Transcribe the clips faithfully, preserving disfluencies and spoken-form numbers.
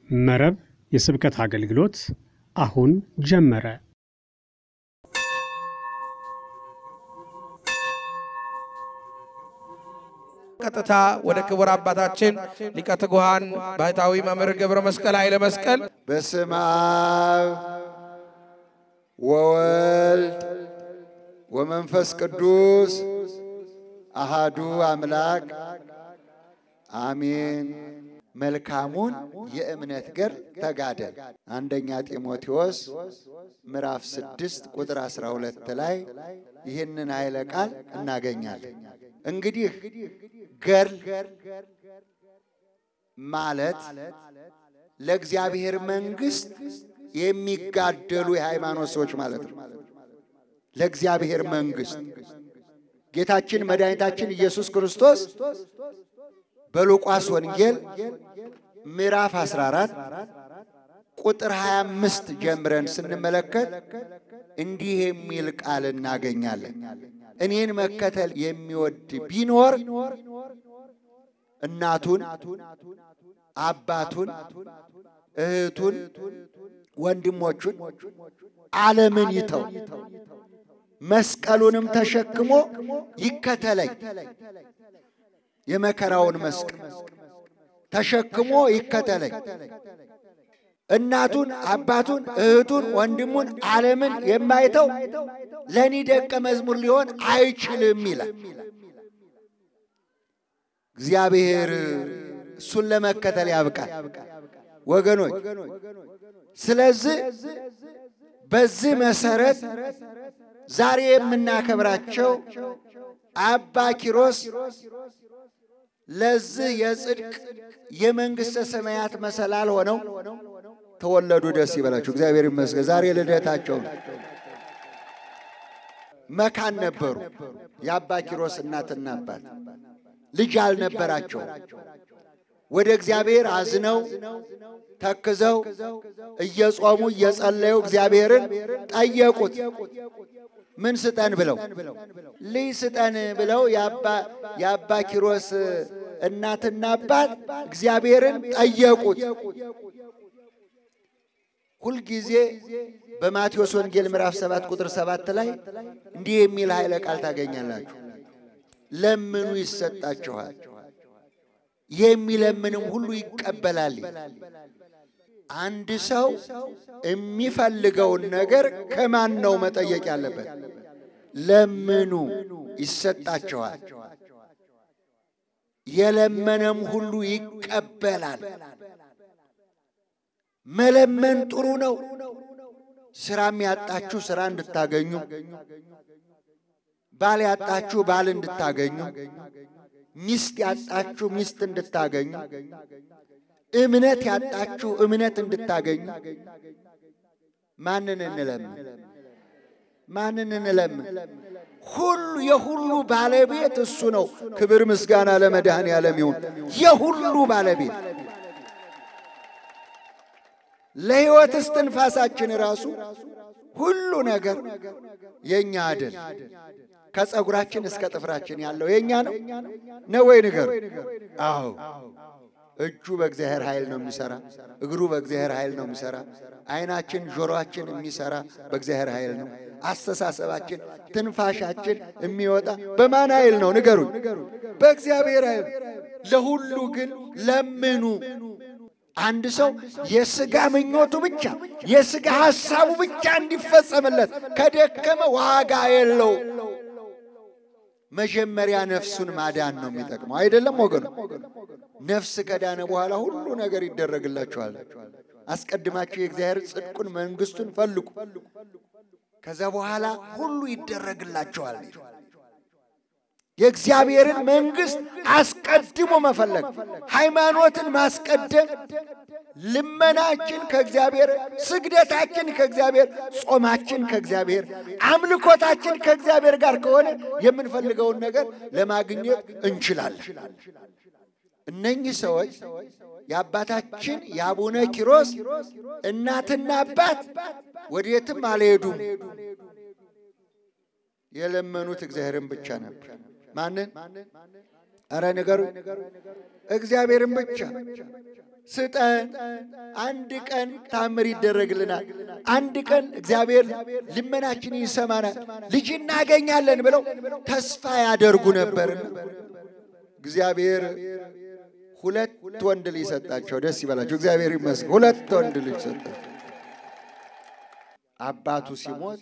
መረብ የስብከት አገልግሎት አሁን ጀመረ። ቀጥታ ወደ ክቡር አባታችን ሊቀ ትጉሃን ባሕታዊ መምህር ገብረ መስቀል ኃይለ መስቀል በስመ አብ ወወልድ ወመንፈስ ቅዱስ አሃዱ አምላክ አሜን። መልካሙን የእምነት ገር ተጋደል። አንደኛ ጢሞቴዎስ ምዕራፍ ስድስት ቁጥር አስራ ሁለት ላይ ይህንን ኃይለ ቃል እናገኛለን። እንግዲህ ገር ማለት ለእግዚአብሔር መንግስት የሚጋደሉ የሃይማኖት ሰዎች ማለት ነው። ለእግዚአብሔር መንግስት ጌታችን መድኃኒታችን ኢየሱስ ክርስቶስ በሉቃስ ወንጌል ምዕራፍ አስራ አራት ቁጥር ሃያ አምስት ጀምረን ስንመለከት እንዲህ የሚል ቃል እናገኛለን። እኔን መከተል የሚወድ ቢኖር እናቱን፣ አባቱን፣ እህቱን፣ ወንድሞቹን ዓለምን ይተው መስቀሉንም ተሸክሞ ይከተለኝ። የመከራውን መስቀል ተሸክሞ ይከተለኝ። እናቱን፣ አባቱን፣ እህቱን፣ ወንድሙን ዓለምን የማይተው ለኔ ደቀ መዝሙር ሊሆን አይችልም ይላል። እግዚአብሔር እሱን ለመከተል ያብቃል ወገኖች። ስለዚህ በዚህ መሰረት ዛሬ የምናከብራቸው አባ ኪሮስ ለዚህ የጽድቅ የመንግስተ ሰማያት መሰላል ሆነው ተወለዱ። ደስ ይበላችሁ፣ እግዚአብሔር ይመስገን። ዛሬ ልደታቸው መካን ነበሩ። የአባ ኪሮስ እናትና አባት ልጅ አልነበራቸው። ወደ እግዚአብሔር አዝነው ተክዘው እየጾሙ እየጸለዩ እግዚአብሔርን ጠየቁት። ምን ስጠን ብለው ልጅ ስጠን ብለው የአባ የአባ ኪሮስ እናትና አባት እግዚአብሔርን ጠየቁት። ሁል ጊዜ በማቴዎስ ወንጌል ምዕራፍ ሰባት ቁጥር ሰባት ላይ እንዲህ የሚል ኃይለ ቃል ታገኛላችሁ። ለምኑ ይሰጣችኋል፣ የሚለምንም ሁሉ ይቀበላል። አንድ ሰው የሚፈልገውን ነገር ከማን ነው መጠየቅ ያለበት? ለምኑ ይሰጣችኋል፣ የለመነም ሁሉ ይቀበላል። መለመን ጥሩ ነው። ስራም ያጣችሁ ስራ እንድታገኙ፣ ባል ያጣችሁ ባል እንድታገኙ፣ ሚስት ያጣችሁ ሚስት እንድታገኙ፣ እምነት ያጣችሁ እምነት እንድታገኙ ማንን እንለምን? ማንን እንለምን? ሁሉ የሁሉ ባለቤት እሱ ነው። ክብር ምስጋና ለመድኃኔዓለም ይሁን። የሁሉ ባለቤት ለሕይወት እስትንፋሳችን ራሱ ሁሉ ነገር የኛ አይደል? ከፀጉራችን እስከ ጥፍራችን ያለው የኛ ነው ነው ወይ ንገሩ? አዎ። እጁ በእግዚአብሔር ኃይል ነው የሚሰራ። እግሩ በእግዚአብሔር ኃይል ነው የሚሰራ። አይናችን ጆሮአችን የሚሰራ በእግዚአብሔር ኃይል ነው። አስተሳሰባችን ትንፋሻችን የሚወጣ በማን ኃይል ነው ንገሩኝ? በእግዚአብሔር ኃይል። ለሁሉ ግን ለምኑ። አንድ ሰው የሥጋ ምኞቱ ብቻ የሥጋ ሐሳቡ ብቻ እንዲፈጸምለት ከደከመ ዋጋ የለው። መጀመሪያ ነፍሱን ማዳን ነው የሚጠቅመው አይደለም ወገኑ? ነፍስ ከዳነ በኋላ ሁሉ ነገር ይደረግላችኋል። አስቀድማችሁ የእግዚአብሔር ጽድቁን መንግስቱን ፈልጉ፣ ከዛ በኋላ ሁሉ ይደረግላችኋል። የእግዚአብሔርን መንግስት አስቀድሞ መፈለግ፣ ሃይማኖትን ማስቀደም፣ ልመናችን ከእግዚአብሔር፣ ስግደታችን ከእግዚአብሔር፣ ጾማችን ከእግዚአብሔር፣ አምልኮታችን ከእግዚአብሔር ጋር ከሆነ የምንፈልገውን ነገር ለማግኘት እንችላለን። እነኚህ ሰዎች የአባታችን የአቡነ ኪሮስ እናትና አባት ወዴትም አልሄዱም። የለመኑት እግዚአብሔርን ብቻ ነበር። ማንን? ኧረ ንገሩ እግዚአብሔርን ብቻ ስጠን። አንድ ቀን ታምር ይደረግልናል። አንድ ቀን እግዚአብሔር ልመናችንን ይሰማናል፣ ልጅ እናገኛለን ብለው ተስፋ ያደርጉ ነበርና እግዚአብሔር ሁለት ወንድ ልጅ ሰጣቸው። ደስ ይበላቸው፣ እግዚአብሔር ይመስገን። ሁለት ወንድ ልጅ ሰጣቸው። አባቱ ሲሞት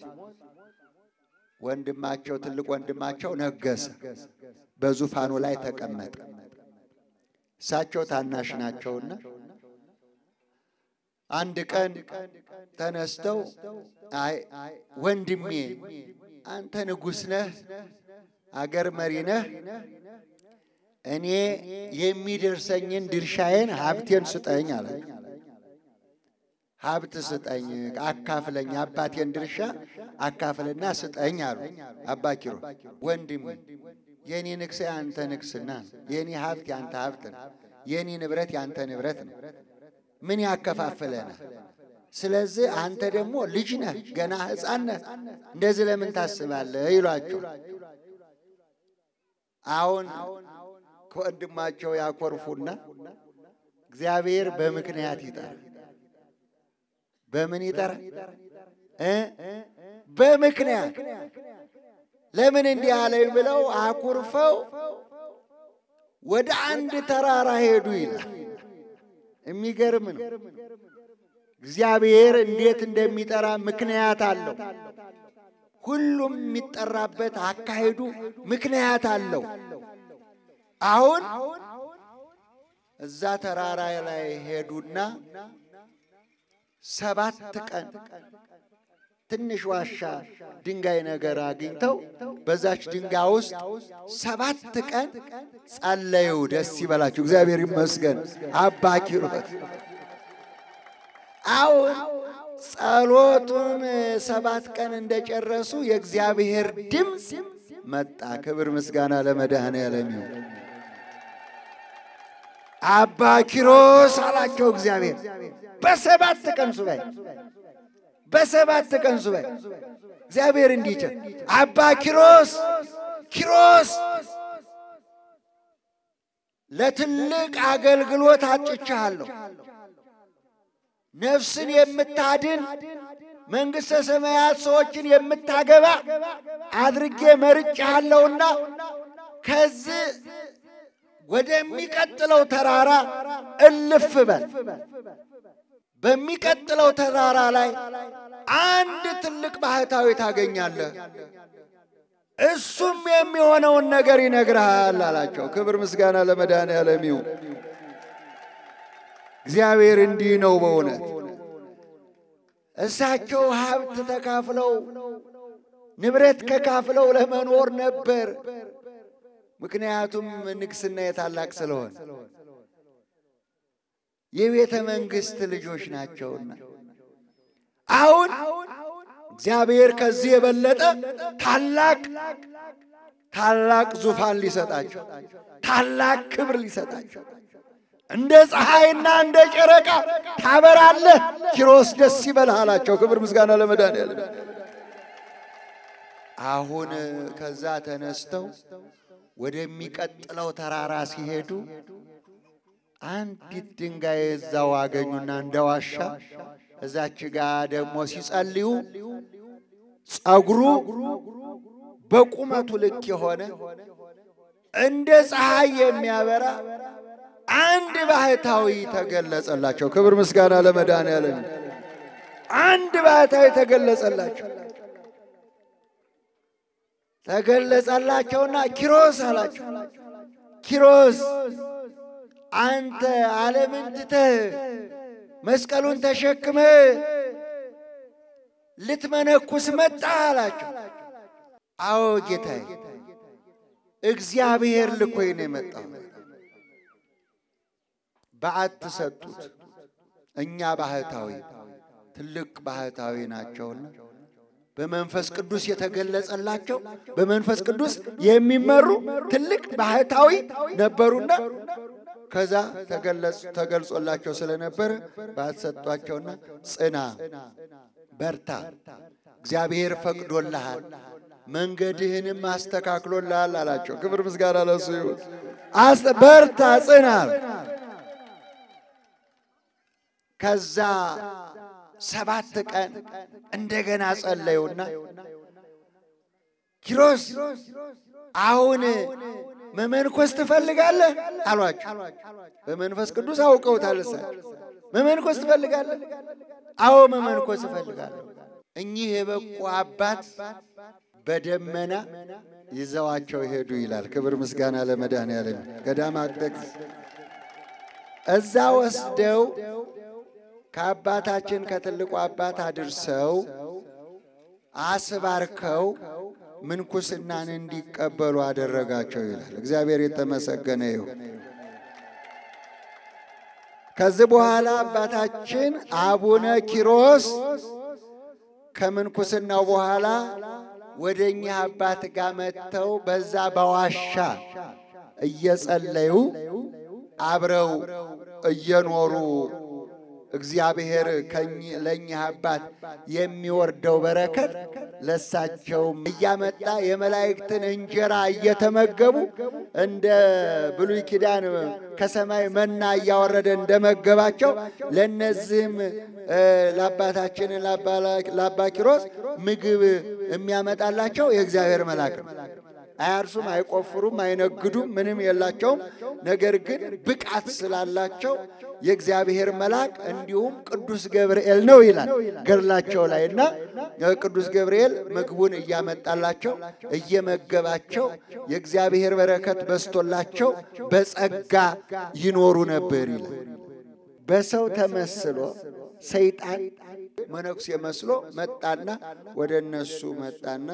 ወንድማቸው ትልቅ ወንድማቸው ነገሰ፣ በዙፋኑ ላይ ተቀመጠ። እሳቸው ታናሽ ናቸውና አንድ ቀን ተነስተው አይ ወንድሜ አንተ ንጉሥ ነህ፣ አገር መሪ ነህ፣ እኔ የሚደርሰኝን ድርሻዬን ሀብቴን ስጠኝ አለ። ሀብት ስጠኝ፣ አካፍለኝ፣ አባቴን ድርሻ አካፍልና ስጠኝ አሉ አባ ኪሮስ። ወንድሜ የኔ ንግስ ያንተ ንግስና፣ የኔ ሀብት ያንተ ሀብት ነው፣ የኔ ንብረት ያንተ ንብረት ነው። ምን ያከፋፍለናል? ስለዚህ አንተ ደግሞ ልጅ ነህ፣ ገና ሕፃን ነህ፣ እንደዚህ ለምን ታስባለህ ይሏቸው። አሁን ከወንድማቸው ያኮርፉና እግዚአብሔር በምክንያት ይጠራል። በምን ይጠራል? እ በምክንያት ለምን እንዲህ አለኝ ብለው አኩርፈው ወደ አንድ ተራራ ሄዱ ይላል። የሚገርም ነው። እግዚአብሔር እንዴት እንደሚጠራ ምክንያት አለው። ሁሉም የሚጠራበት አካሄዱ ምክንያት አለው። አሁን እዛ ተራራ ላይ ሄዱና ሰባት ቀን ትንሽ ዋሻ ድንጋይ ነገር አግኝተው በዛች ድንጋይ ውስጥ ሰባት ቀን ጸለዩ። ደስ ይበላችሁ፣ እግዚአብሔር ይመስገን። አባ ኪሮስ አሁን ጸሎቱን ሰባት ቀን እንደጨረሱ የእግዚአብሔር ድምፅ መጣ። ክብር ምስጋና ለመድኃኔዓለም ይሁን። አባ ኪሮስ አላቸው እግዚአብሔር በሰባት ቀን ሱባኤ በሰባት ቀን ሱባኤ እግዚአብሔር እንዲህ አባ ኪሮስ ኪሮስ ለትልቅ አገልግሎት አጭቻለሁ። ነፍስን የምታድን መንግሥተ ሰማያት ሰዎችን የምታገባ አድርጌ መርጬሃለሁና ከዚህ ወደሚቀጥለው ተራራ እልፍ በል። በሚቀጥለው ተራራ ላይ አንድ ትልቅ ባህታዊ ታገኛለህ፣ እሱም የሚሆነውን ነገር ይነግርሃል አላቸው። ክብር ምስጋና ለመድኃኔዓለም ይሁን። እግዚአብሔር እንዲህ ነው በእውነት። እሳቸው ሀብት ተካፍለው ንብረት ከካፍለው ለመኖር ነበር። ምክንያቱም ንግስና የታላቅ ስለሆነ የቤተ መንግስት ልጆች ናቸውና። አሁን እግዚአብሔር ከዚህ የበለጠ ታላቅ ታላቅ ዙፋን ሊሰጣቸው፣ ታላቅ ክብር ሊሰጣቸው፣ እንደ ፀሐይና እንደ ጨረቃ ታበራለህ ኪሮስ ደስ ይበልህ አላቸው። ክብር ምስጋና ለመድኃኔዓለም። አሁን ከዛ ተነስተው ወደሚቀጥለው ተራራ ሲሄዱ አንዲት ድንጋይ እዛው አገኙና እንደዋሻ እዛች ጋር ደግሞ ሲጸልዩ ጸጉሩ በቁመቱ ልክ የሆነ እንደ ፀሐይ የሚያበራ አንድ ባህታዊ ተገለጸላቸው። ክብር ምስጋና ለመድኃኔዓለም። አንድ ባህታዊ ተገለጸላቸው። ተገለጸላቸውና ኪሮስ አላቸው፣ ኪሮስ አንተ ዓለምን ትተህ መስቀሉን ተሸክመህ ልትመነኩስ መጣህ አላቸው። አዎ ጌታዬ፣ እግዚአብሔር ልኮኝ ነው የመጣው። በዓት ሰጡት። እኛ ባህታዊ ትልቅ ባህታዊ ናቸውና በመንፈስ ቅዱስ የተገለጸላቸው በመንፈስ ቅዱስ የሚመሩ ትልቅ ባህታዊ ነበሩና ከዛ ተገለጽ ተገልጾላቸው ስለነበረ በዓት ሰጧቸውና ጽና፣ በርታ፣ እግዚአብሔር ፈቅዶልሃል፣ መንገድህንም አስተካክሎልሃል አላቸው። ክብር ምስጋና ለእሱ ይሁን። በርታ ጽና። ከዛ ሰባት ቀን እንደገና ጸለዩና ኪሮስ አሁን መመንኮስ ትፈልጋለህ አሏቸው። በመንፈስ ቅዱስ አውቀውታል እሳቸው። መመንኮስ ትፈልጋለህ? አዎ መመንኮስ እፈልጋለሁ። እኚህ የበቁ አባት በደመና ይዘዋቸው ሄዱ ይላል። ክብር ምስጋና ለመድኃኔዓለም። ገዳመ አክተክስ እዛ ወስደው ከአባታችን ከትልቁ አባት አድርሰው አስባርከው ምንኩስናን እንዲቀበሉ አደረጋቸው ይላል። እግዚአብሔር የተመሰገነ ይሁን። ከዚህ በኋላ አባታችን አቡነ ኪሮስ ከምንኩስናው በኋላ ወደኛ አባት ጋር መጥተው በዛ በዋሻ እየጸለዩ አብረው እየኖሩ እግዚአብሔር ለኛ አባት የሚወርደው በረከት ለሳቸውም እያመጣ የመላእክትን እንጀራ እየተመገቡ እንደ ብሉይ ኪዳን ከሰማይ መና እያወረደ እንደመገባቸው ለነዚህም ለአባታችን ለአባ ኪሮስ ምግብ የሚያመጣላቸው የእግዚአብሔር መልአክ ነው። አያርሱም፣ አይቆፍሩም፣ አይነግዱም፣ ምንም የላቸውም። ነገር ግን ብቃት ስላላቸው የእግዚአብሔር መልአክ እንዲሁም ቅዱስ ገብርኤል ነው ይላል ገድላቸው ላይና ቅዱስ ገብርኤል ምግቡን እያመጣላቸው እየመገባቸው የእግዚአብሔር በረከት በስቶላቸው በጸጋ ይኖሩ ነበር ይላል። በሰው ተመስሎ ሰይጣን መነኩሴ መስሎ መጣና ወደ እነሱ መጣና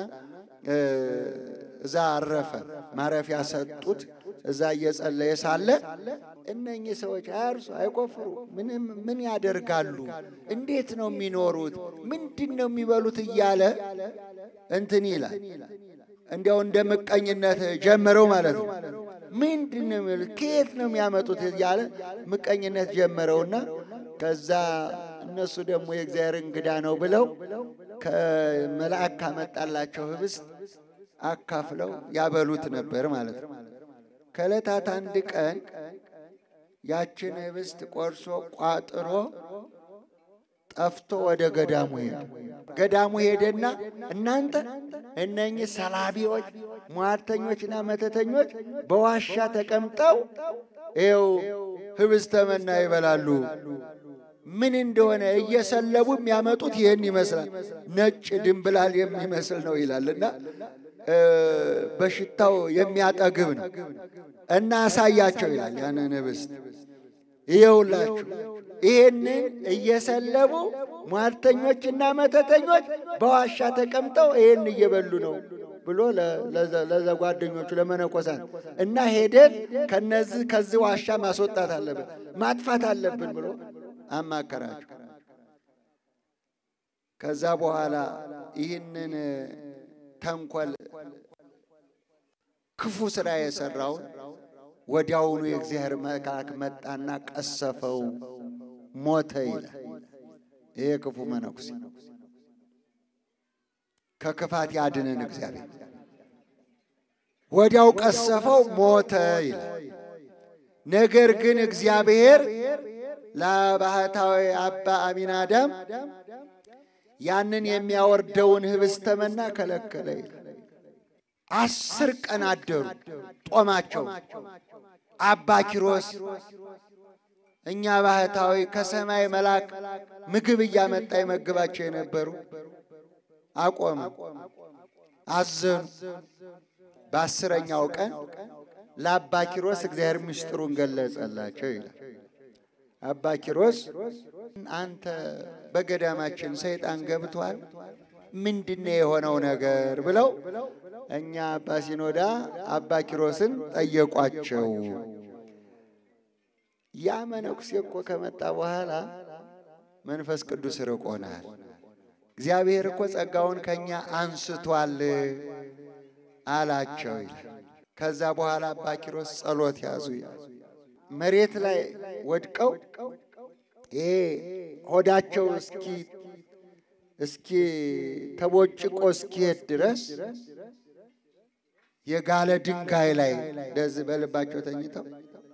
እዛ አረፈ። ማረፊያ ሰጡት። እዛ እየጸለየ ሳለ እነኚህ ሰዎች አያርሱ፣ አይቆፍሩ፣ ምንም ምን ያደርጋሉ? እንዴት ነው የሚኖሩት? ምንድነው የሚበሉት? እያለ እንትን ይላል። እንዲያው እንደ ምቀኝነት ጀመረው ማለት ነው። ምንድነው የሚሉት? ከየት ነው የሚያመጡት? እያለ ምቀኝነት ጀመረውና ከዛ እነሱ ደግሞ የእግዚአብሔር እንግዳ ነው ብለው ከመልአክ ካመጣላቸው ህብስት አካፍለው ያበሉት ነበር ማለት ነው። ከዕለታት አንድ ቀን ያችን ህብስት ቆርሶ ቋጥሮ ጠፍቶ ወደ ገዳሙ ሄደ። ገዳሙ ሄደና እናንተ እነኚህ ሰላቢዎች፣ ሟርተኞችና መተተኞች በዋሻ ተቀምጠው ይኸው ህብስተ መና ይበላሉ። ምን እንደሆነ እየሰለቡ የሚያመጡት ይሄን ይመስላል፣ ነጭ ድንብላል የሚመስል ነው ይላልና በሽታው የሚያጠግብ ነው እና አሳያቸው ይላል። ያንን ህብስት ይኸውላችሁ ይሄንን እየሰለቡ ሟርተኞችና መተተኞች በዋሻ ተቀምጠው ይሄን እየበሉ ነው ብሎ ለጓደኞቹ ለመነኮሳት እና ሄደን ከነዚህ ከዚህ ዋሻ ማስወጣት አለብን ማጥፋት አለብን ብሎ አማከራቸው። ከዛ በኋላ ይህንን ተንኮል ክፉ ስራ የሰራውን ወዲያውኑ የእግዚአብሔር መልአክ መጣና ቀሰፈው፣ ሞተ ይላል። ይሄ ክፉ መነኩሴ ከክፋት ያድነን እግዚአብሔር። ወዲያው ቀሰፈው፣ ሞተ ይላል። ነገር ግን እግዚአብሔር ለባህታዊ አባ አሚናዳም ያንን የሚያወርደውን ህብስተ መና ከለከለ ይላል። አስር ቀን አደሩ ጦማቸው። አባ ኪሮስ እኛ ባህታዊ ከሰማይ መልአክ ምግብ እያመጣ ይመግባቸው የነበሩ አቆመ፣ አዘኑ። በአስረኛው ቀን ለአባ ኪሮስ እግዚአብሔር ምስጢሩን ገለጸላቸው ይላል። አባ ኪሮስ አንተ በገዳማችን ሰይጣን ገብቷል፣ ምንድነው የሆነው ነገር ብለው እኛ አባ ሲኖዳ አባ ኪሮስን ጠየቋቸው። ያ መነኩሴ እኮ ከመጣ በኋላ መንፈስ ቅዱስ ርቆናል፣ እግዚአብሔር እኮ ጸጋውን ከኛ አንስቷል አላቸው ይላል። ከዛ በኋላ አባ ኪሮስ ጸሎት ያዙ። መሬት ላይ ወድቀው ይሄ ሆዳቸው እስኪ እስኪ ተቦጭቆ እስኪሄድ ድረስ የጋለ ድንጋይ ላይ እንደዚህ በልባቸው ተኝተው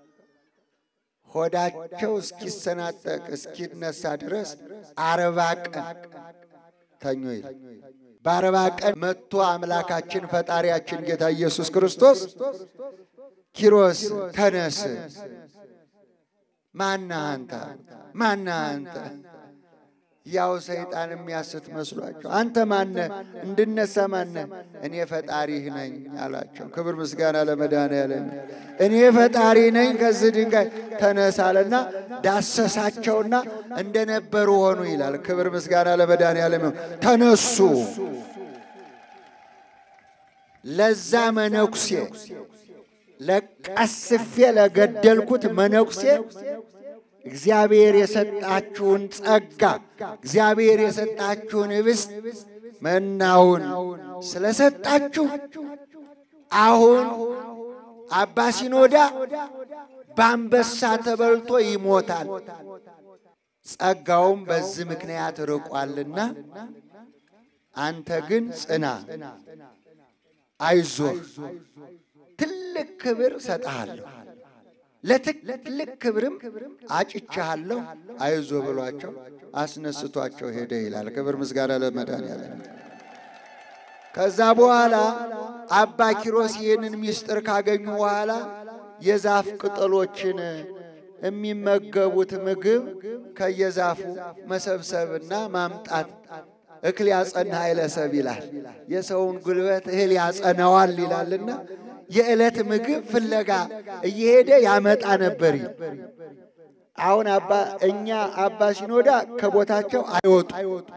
ሆዳቸው እስኪሰናጠቅ እስኪነሳ ድረስ አርባ ቀን ተኙ ይላል። በአርባ ቀን መጥቶ አምላካችን ፈጣሪያችን ጌታ ኢየሱስ ክርስቶስ ኪሮስ ተነስ፣ ማነህ አንተ? ማነህ አንተ? ያው ሰይጣን የሚያስት መስሏቸው አንተ ማነህ? እንድነሳ ማነህ? እኔ ፈጣሪህ ነኝ አላቸው። ክብር ምስጋና ለመድኃኔዓለም። እኔ ፈጣሪ ነኝ ከዚህ ድንጋይ ተነሳለና ዳሰሳቸውና እንደነበሩ ሆኑ ይላል። ክብር ምስጋና ለመድኃኔዓለም። ተነሱ። ለዛ መነኩሴ ለቀስፌ ለገደልኩት መነኩሴ እግዚአብሔር የሰጣችሁን ጸጋ እግዚአብሔር የሰጣችሁን ኅብስት መናውን ስለሰጣችሁ አሁን አባ ሲኖዳ በአንበሳ ተበልቶ ይሞታል። ጸጋውም በዚህ ምክንያት ርቋልና አንተ ግን ጽና፣ አይዞህ፣ ትልቅ ክብር ሰጥሃለሁ፣ ለትልቅ ክብርም አጭቻለሁ፣ አይዞህ ብሏቸው አስነስቷቸው ሄደ ይላል። ክብር ምስጋና ለመድኃኔዓለም። ከዛ በኋላ አባ ኪሮስ ይህንን ምስጢር ካገኙ በኋላ የዛፍ ቅጠሎችን የሚመገቡት ምግብ ከየዛፉ መሰብሰብና ማምጣት እክል ያጸና ኃይለሰብ ይላል። የሰውን ጉልበት እህል ያጸናዋል ይላልና የዕለት ምግብ ፍለጋ እየሄደ ያመጣ ነበር። አሁን አባ እኛ አባ ሲኖዳ ከቦታቸው አይወጡ፣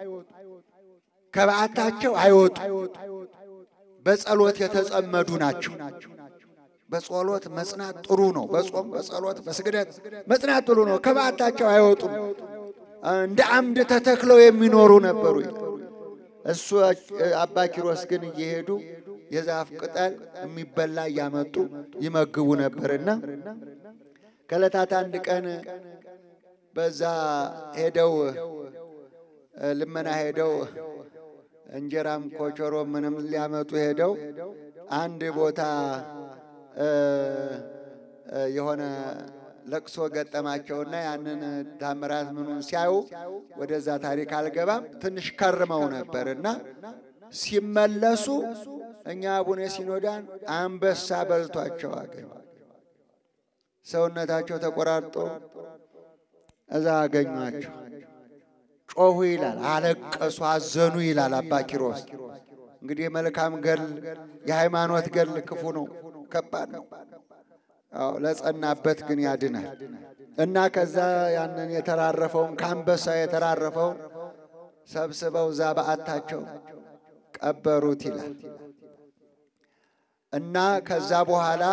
ከበዓታቸው አይወጡ፣ በጸሎት የተጸመዱ ናቸው። በጸሎት መጽናት ጥሩ ነው። በጾም በጸሎት በስግደት መጽናት ጥሩ ነው። ከበዓታቸው አይወጡም። እንደ አምድ ተተክለው የሚኖሩ ነበሩ። እሱ አባ ኪሮስ ግን እየሄዱ የዛፍ ቅጠል የሚበላ እያመጡ ይመግቡ ነበርና ከዕለታት አንድ ቀን በዛ ሄደው ልመና ሄደው እንጀራም ኮቾሮ ምንም ሊያመጡ ሄደው አንድ ቦታ የሆነ ለቅሶ ገጠማቸውና ያንን ታምራት ምኑን ሲያዩ ወደዛ ታሪክ አልገባም ትንሽ ከርመው ነበርና ሲመለሱ እኛ አቡነ ሲኖዳን አንበሳ በልቷቸው አገኙ። ሰውነታቸው ተቆራርጦ እዛ አገኟቸው። ጮሁ ይላል፣ አለቀሱ፣ አዘኑ ይላል አባ ኪሮስ። እንግዲህ መልካም ገድል የሃይማኖት ገድል ክፉ ነው፣ ከባድ ነው። አዎ ለጸናበት ግን ያድናል። እና ከዛ ያንን የተራረፈውን ከአንበሳ የተራረፈውን ሰብስበው እዛ በዓታቸው ቀበሩት ይላል። እና ከዛ በኋላ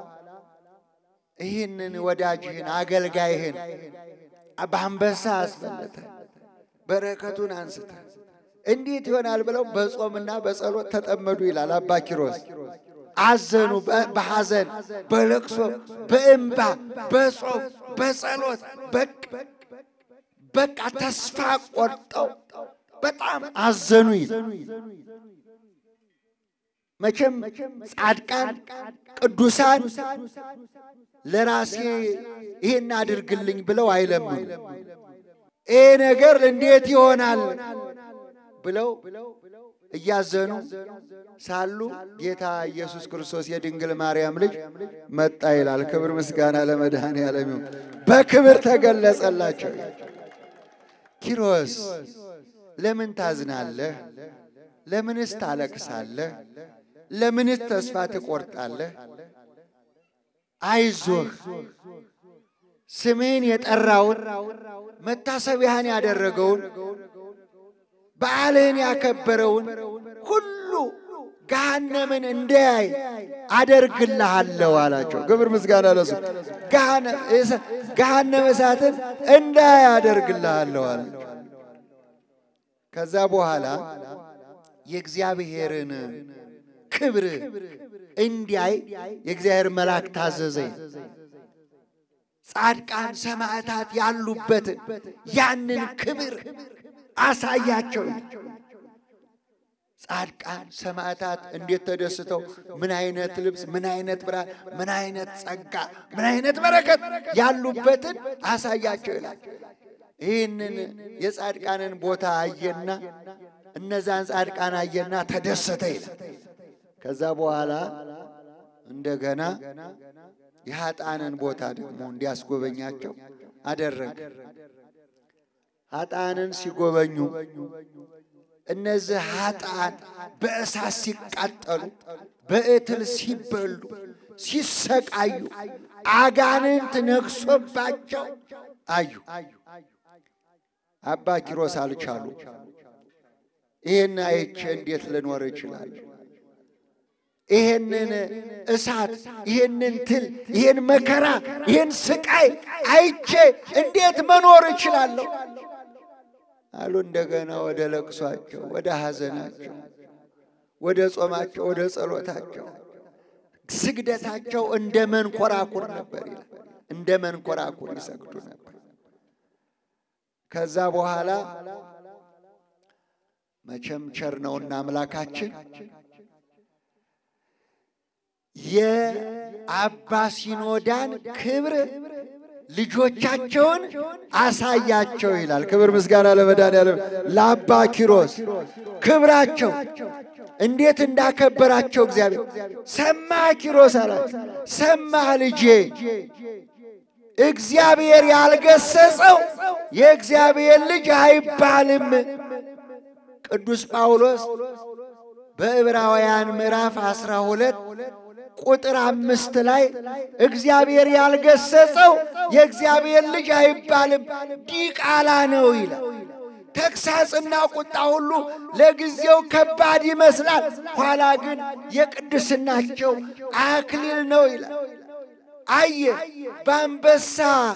ይህንን ወዳጅህን አገልጋይህን በአንበሳ አስበለተ በረከቱን አንስተ እንዴት ይሆናል ብለው በጾምና በጸሎት ተጠመዱ ይላል አባ ኪሮስ። አዘኑ፣ በሐዘን በለቅሶ በእንባ በጾም በጸሎት በቃ ተስፋ ቆርጠው በጣም አዘኑ ይላል። መቼም ጻድቃን ቅዱሳን ለራሴ ይሄን አድርግልኝ ብለው አይለምኑ። ይሄ ነገር እንዴት ይሆናል ብለው እያዘኑ ሳሉ ጌታ ኢየሱስ ክርስቶስ የድንግል ማርያም ልጅ መጣ ይላል። ክብር ምስጋና ለመድኃኔዓለም። በክብር ተገለጸላቸው። ኪሮስ ለምን ታዝናለህ? ለምንስ ታለቅሳለህ? ለምንስ ተስፋ ትቆርጣለህ? አይዞህ፣ ስምህን የጠራውን መታሰቢያህን ያደረገውን በዓልህን ያከበረውን ሁሉ ገሃነምን እንዳያይ አደርግልሃለሁ አላቸው። ክብር ምስጋና ለሱ። ገሃነመ እሳትን እንዳያይ አደርግልሃለሁ አለ። ከዛ በኋላ የእግዚአብሔርን ክብር እንዲያይ የእግዚአብሔር መልአክ ታዘዘኝ። ጻድቃን ሰማዕታት ያሉበትን ያንን ክብር አሳያቸው። ጻድቃን ሰማዕታት እንዴት ተደስተው ምን አይነት ልብስ ምን አይነት ብርሃን ምን አይነት ጸጋ ምን አይነት በረከት ያሉበትን አሳያቸው ይላል። ይህንን የጻድቃንን ቦታ አየና እነዛን ጻድቃን አየና ተደሰተ ይላል። ከዛ በኋላ እንደገና የኃጥአንን ቦታ ደግሞ እንዲያስጎበኛቸው አደረገ። ኃጥአንን ሲጎበኙ እነዚህ ኃጥአን በእሳት ሲቃጠሉ በእትል ሲበሉ ሲሰቃዩ አጋንንት ነግሶባቸው አዩ። አባ ኪሮስ አልቻሉ። ይሄን አይቼ እንዴት ልኖር እችላለሁ? ይሄንን እሳት ይሄንን ትል ይሄን መከራ ይሄን ስቃይ አይቼ እንዴት መኖር እችላለሁ አሉ። እንደገና ወደ ለቅሷቸው ወደ ሐዘናቸው ወደ ጾማቸው ወደ ጸሎታቸው ስግደታቸው እንደ መንኮራኩር ነበር ይላል። እንደ መንኮራኩር ይሰግዱ ነበር። ከዛ በኋላ መቼም ቸር ነውና አምላካችን የአባ ሲኖዳን ክብር ልጆቻቸውን አሳያቸው ይላል። ክብር ምስጋና ለመድኃኔዓለም ለአባ ኪሮስ ክብራቸው እንዴት እንዳከበራቸው እግዚአብሔር ሰማህ ኪሮስ አላቸው። ሰማህ ልጄ፣ እግዚአብሔር ያልገሰጸው የእግዚአብሔር ልጅ አይባልም። ቅዱስ ጳውሎስ በዕብራውያን ምዕራፍ አስራ ሁለት ቁጥር አምስት ላይ እግዚአብሔር ያልገሰጸው የእግዚአብሔር ልጅ አይባልም ዲቃላ ነው ይላል። ተግሳጽና ቁጣ ሁሉ ለጊዜው ከባድ ይመስላል፣ ኋላ ግን የቅድስናቸው አክሊል ነው ይላል። አየ በአንበሳ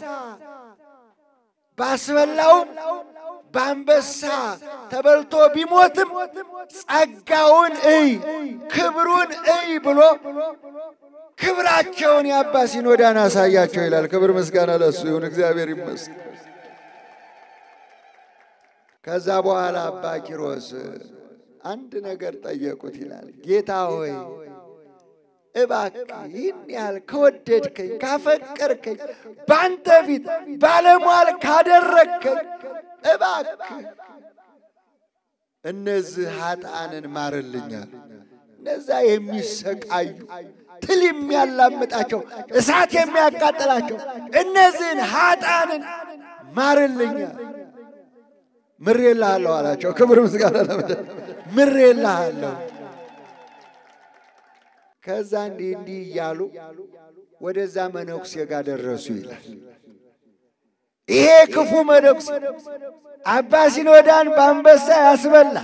ባስበላውም በአንበሳ ተበልቶ ቢሞትም ጸጋውን እይ ክብሩን እይ ብሎ ክብራቸውን የአባ ሲኖዳን አሳያቸው ይላል። ክብር ምስጋና ለእሱ ይሁን፣ እግዚአብሔር ይመስገን። ከዛ በኋላ አባ ኪሮስ አንድ ነገር ጠየቁት ይላል። ጌታ ሆይ እባክህ ይህን ያህል ከወደድከኝ ካፈቀርከኝ በአንተ ፊት ባለሟል ካደረግከኝ እባክህ እነዚህ ኃጥአንን ማርልኛል። እነዛ የሚሰቃዩ ትል የሚያላምጣቸው እሳት የሚያቃጥላቸው እነዚህን ኃጥአንን ማርልኛል። ምሬልሃለሁ አላቸው። ክብር ምስጋና ለመድኃኔዓለም ምሬልሃለሁ። ከዛ እንዲህ እንዲህ እያሉ ወደዛ መነኩሴ ጋር ደረሱ ይላል። ይሄ ክፉ መነኩሴ አባ ሲኖዳን በአንበሳ ያስበላ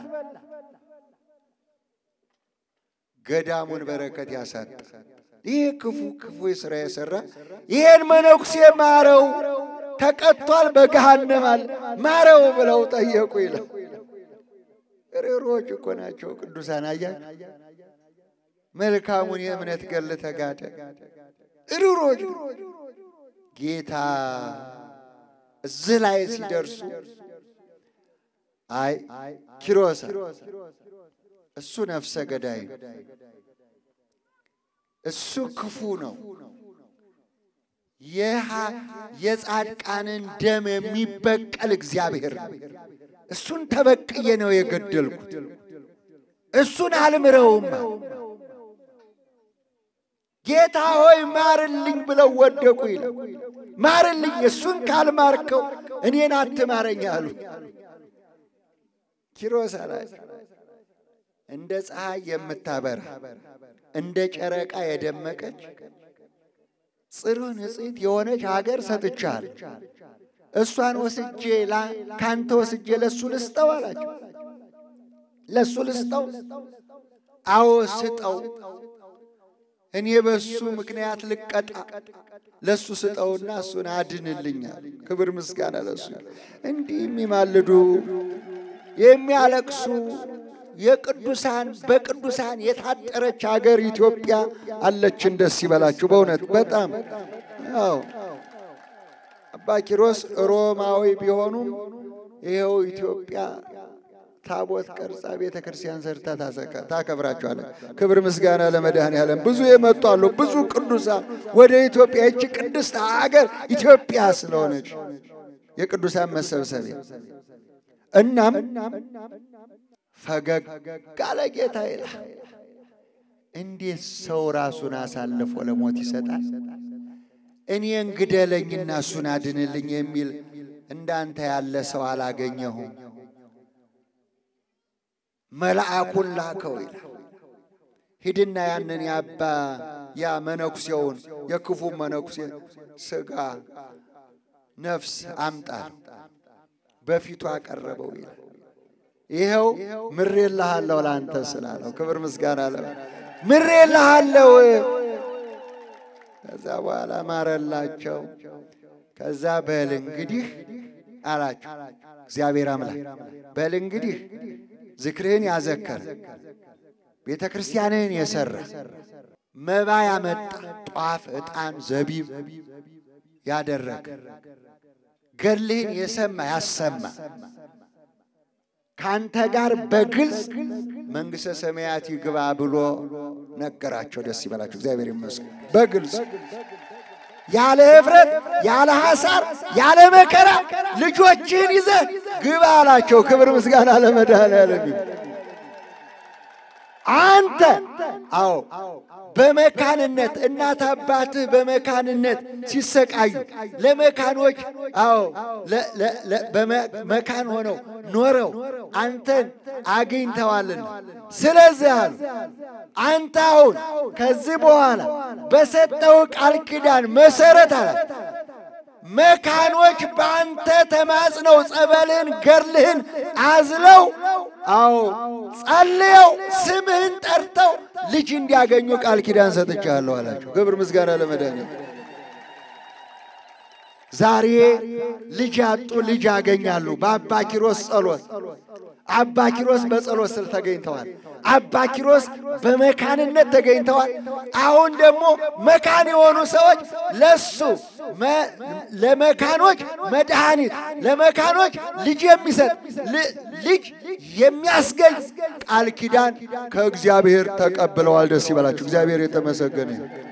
ገዳሙን በረከት ያሳጣ ይሄ ክፉ ክፉ ስራ የሰራ ይሄን መነኩሴ ማረው፣ ተቀጥቷል በገሃነም አለ ማረው ብለው ጠየቁ ይላል። ርኅሩኆች እኮ ናቸው ቅዱሳን። አያችሁ መልካሙን የእምነት ገል ተጋደ ርኅሩኆች። ጌታ እዚህ ላይ ሲደርሱ አይ ኪሮስ እሱ ነፍሰ ገዳይ ነው፣ እሱ ክፉ ነው፣ የጻድቃንን ደም የሚበቀል እግዚአብሔር ነው፣ እሱን ተበቅዬ ነው የገደልኩት፣ እሱን አልምረውም። ጌታ ሆይ ማርልኝ ብለው ወደቁ ይላል። ማርልኝ፣ እሱን ካልማርከው እኔን አትማረኝ አሉ። ኪሮስ አላቸው እንደ ፀሐይ የምታበራ እንደ ጨረቃ የደመቀች ጽሩህ ንጽሕት የሆነች ሀገር ሰጥቻለሁ። እሷን ወስጄ ካንተ ወስጄ ለሱ ልስጠው አላቸው። ለሱ ልስጠው? አዎ ስጠው። እኔ በሱ ምክንያት ልቀጣ፣ ለሱ ስጠውና እሱን አድንልኛል። ክብር ምስጋና ለሱ። እንዲህ የሚማልዱ የሚያለቅሱ የቅዱሳን በቅዱሳን የታጠረች ሀገር ኢትዮጵያ አለችን። ደስ ይበላችሁ በእውነት በጣም አዎ። አባ ኪሮስ ሮማዊ ቢሆኑም ይሄው ኢትዮጵያ ታቦት ቀርጻ ቤተ ክርስቲያን ሰርታ ታከብራቸዋለች። ክብር ምስጋና ለመድኃኔዓለም። ብዙ የመጡ አሉ፣ ብዙ ቅዱሳን ወደ ኢትዮጵያ። እቺ ቅድስት ሀገር ኢትዮጵያ ስለሆነች የቅዱሳን መሰብሰቢያ። እናም ፈገግ አለ ጌታ ይላል። እንዴት ሰው ራሱን አሳልፎ ለሞት ይሰጣል? እኔን ግደለኝና እሱን አድንልኝ የሚል እንዳንተ ያለ ሰው አላገኘሁም። መልአኩን ላከው ይላል። ሂድና ያንን ያባ ያ መነኩሴውን የክፉ መነኩሴ ስጋ ነፍስ አምጣ በፊቱ አቀረበው ይላል። ይሄው ምሬልሃለሁ ላንተ ስላለው ክብር ምስጋና ለ ምሬልሃለሁ። ከዛ በኋላ ማረላቸው። ከዛ በል እንግዲህ አላቸው እግዚአብሔር አምላክ፣ በል እንግዲህ ዝክርህን ያዘከረ ቤተ ክርስቲያንህን የሰራ መባ ያመጣ ጧፍ ዕጣን ዘቢብ ያደረገ ገድልህን የሰማ ያሰማ ካንተ ጋር በግልጽ መንግሥተ ሰማያት ይግባ ብሎ ነገራቸው። ደስ ይበላቸው እግዚአብሔር ይመስገን። በግልጽ ያለ ህፍረት ያለ ሐሳር ያለ መከራ ልጆችህን ይዘህ ግባ አላቸው። ክብር ምስጋና ለመድኃኔዓለም። አንተ አዎ በመካንነት እናት አባትህ በመካንነት ሲሰቃዩ ለመካኖች አዎ በመካን ሆነው ኖረው አንተን አግኝተዋልና ስለዚህ አሉ አንተ አሁን ከዚህ በኋላ በሰጠው ቃል ኪዳን መሰረት አለ መካኖች በአንተ ተማጽነው ጸበልህን ገድልህን አዝለው አዎ ጸልየው ስምህን ጠርተው ልጅ እንዲያገኙ ቃል ኪዳን ሰጥቻለሁ አላቸው። ክብር ምስጋና ለመድኃኔዓለም። ዛሬ ልጅ ያጡ ልጅ ያገኛሉ በአባ ኪሮስ ጸሎት። አባ ኪሮስ በጸሎት ስል ተገኝተዋል። አባ ኪሮስ በመካንነት ተገኝተዋል። አሁን ደግሞ መካን የሆኑ ሰዎች ለሱ ለመካኖች መድኃኒት ለመካኖች ልጅ የሚሰጥ ልጅ የሚያስገኝ ቃል ኪዳን ከእግዚአብሔር ተቀብለዋል። ደስ ይበላችሁ እግዚአብሔር የተመሰገነ።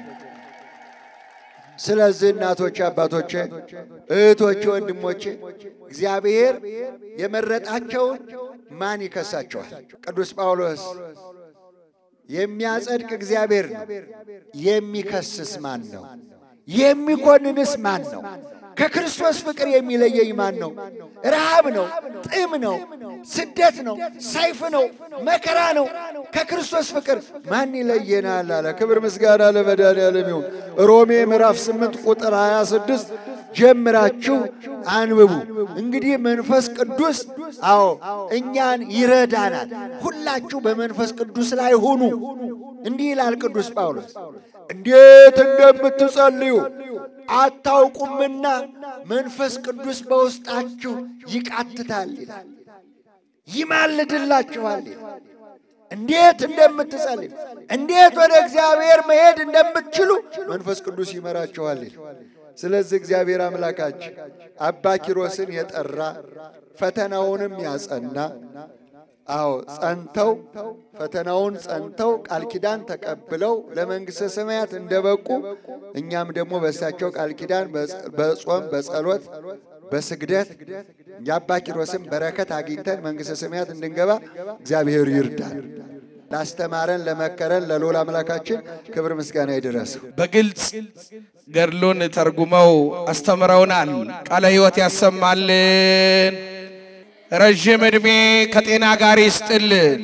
ስለዚህ እናቶቼ፣ አባቶቼ፣ እህቶቼ፣ ወንድሞቼ እግዚአብሔር የመረጣቸውን ማን ይከሳቸዋል? ቅዱስ ጳውሎስ የሚያጸድቅ እግዚአብሔር ነው፣ የሚከስስ ማን ነው? የሚኮንንስ ማን ነው? ከክርስቶስ ፍቅር የሚለየኝ ማን ነው? ረሃብ ነው፣ ጥም ነው፣ ስደት ነው፣ ሰይፍ ነው፣ መከራ ነው። ከክርስቶስ ፍቅር ማን ይለየናል አለ። ክብር ምስጋና ለመድኃኔዓለም ይሁን። ሮሜ ምዕራፍ ስምንት ቁጥር ሃያ ስድስት ጀምራችሁ አንብቡ። እንግዲህ መንፈስ ቅዱስ አዎ እኛን ይረዳናል። ሁላችሁ በመንፈስ ቅዱስ ላይ ሁኑ። እንዲህ ይላል ቅዱስ ጳውሎስ፣ እንዴት እንደምትጸልዩ አታውቁምና መንፈስ ቅዱስ በውስጣችሁ ይቃትታል ይላል፣ ይማልድላችኋል ይላል። እንዴት እንደምትጸልዩ እንዴት ወደ እግዚአብሔር መሄድ እንደምትችሉ መንፈስ ቅዱስ ይመራችኋል ይላል። ስለዚህ እግዚአብሔር አምላካችን አባ ኪሮስን የጠራ ፈተናውንም ያጸና አዎ ጸንተው ፈተናውን ጸንተው ቃል ኪዳን ተቀብለው ለመንግሥተ ሰማያት እንደበቁ እኛም ደግሞ በእሳቸው ቃል ኪዳን በጾም በጸሎት በስግደት የአባ ኪሮስን በረከት አግኝተን መንግሥተ ሰማያት እንድንገባ እግዚአብሔር ይርዳን። ላስተማረን ለመከረን ለልዑል አምላካችን ክብር ምስጋና ይድረሰው። በግልጽ ገድሉን ተርጉመው አስተምረውናል። ቃለ ሕይወት ያሰማልን፣ ረጅም ዕድሜ ከጤና ጋር ይስጥልን።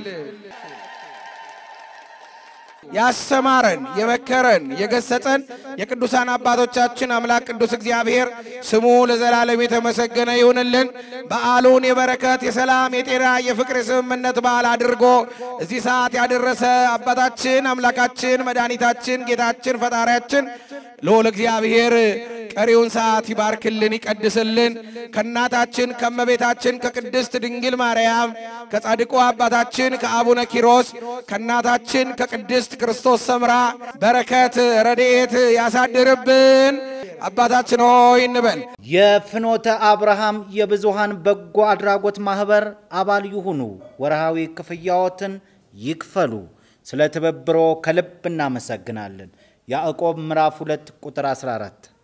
ያስተማረን የመከረን የገሰጸን የቅዱሳን አባቶቻችን አምላክ ቅዱስ እግዚአብሔር ስሙ ለዘላለም የተመሰገነ ይሁንልን። በዓሉን የበረከት የሰላም የጤና የፍቅር የስምምነት በዓል አድርጎ እዚህ ሰዓት ያደረሰ አባታችን አምላካችን መድኃኒታችን ጌታችን ፈጣሪያችን ልዑል እግዚአብሔር ቀሪውን ሰዓት ይባርክልን ይቀድስልን። ከእናታችን ከመቤታችን ከቅድስት ድንግል ማርያም ከጻድቁ አባታችን ከአቡነ ኪሮስ ከእናታችን ከቅድስት ክርስቶስ ሰምራ በረከት ረድኤት ያሳድርብን። አባታችን ሆይ እንበል። የፍኖተ አብርሃም የብዙሃን በጎ አድራጎት ማህበር አባል ይሁኑ። ወርሃዊ ክፍያዎትን ይክፈሉ። ስለ ትብብሮ ከልብ እናመሰግናለን። ያዕቆብ ምዕራፍ ሁለት ቁጥር አስራ አራት